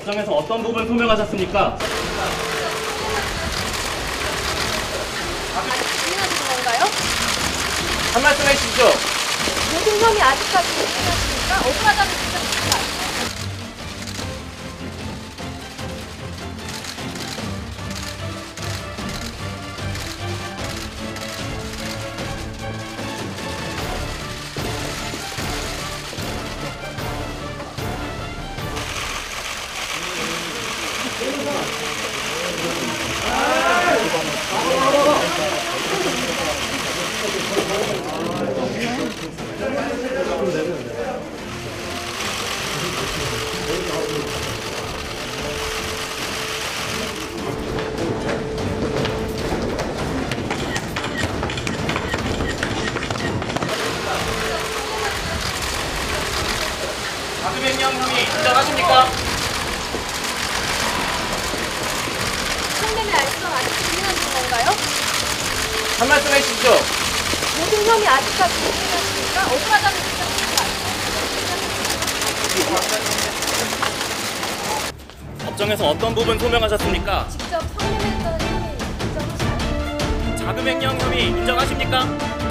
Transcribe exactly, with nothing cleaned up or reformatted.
법정에서 어떤 부분 소명하셨습니까? 진행하시는 건가요? 한 말씀 해주시죠. 모든 혐의 아직까지 진행하십니까? 억울하다는 주장입니까? 자금횡령 혐의 인정하십니까? 성매매 알선 아직 진행하시는 건가요? 한 말씀 해주시죠. 모든 혐의 아직까지 진행하십니까? 억울하다는 주장입니까? 법정에서 어떤 부분 소명하셨습니까? 직접 성매매했다는 혐의 인정하시나요? 자금횡령 혐의 인정하십니까?